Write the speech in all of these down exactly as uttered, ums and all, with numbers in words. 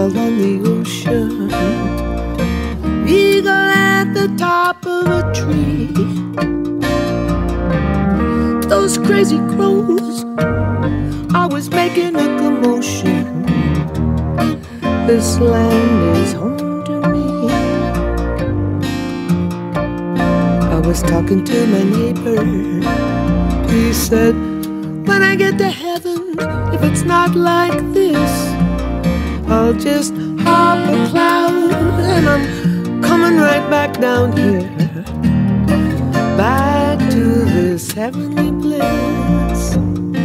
sail on the ocean, eagle at the top of a tree. Those crazy crows always making a commotion. This land is home to me. I was talking to my neighbor. He said, when I get to heaven, if it's not like this, I'll just hop a cloud and I'm coming right back down here, back to this heavenly bliss.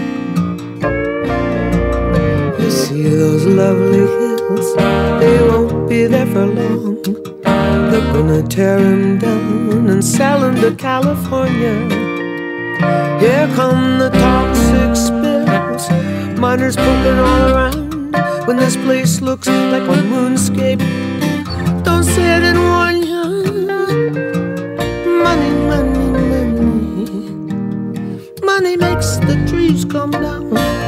You see those lovely hills, they won't be there for long. They're gonna tear them down and sell them to California. Here come the toxic spills, miners poking all around. When this place looks like a moonscape, don't say I didn't warn you. Money, money, money, money makes the trees come down.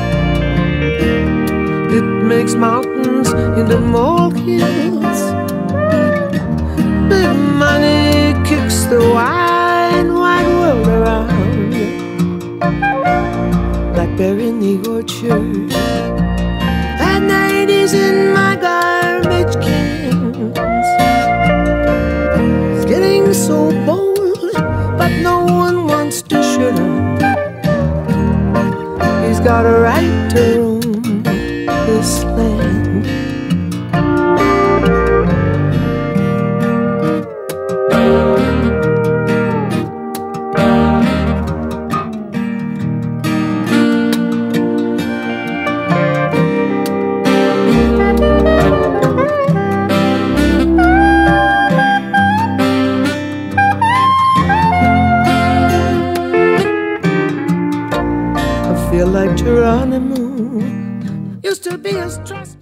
It makes mountains into molehills. Big money kicks the wide, wide world around. Blackberry in the orchard, at night he's in my garbage cans. He's getting so bold, but no one wants to shoot him. He's got a right to roam this land. I feel like Geronimo used to be a trust.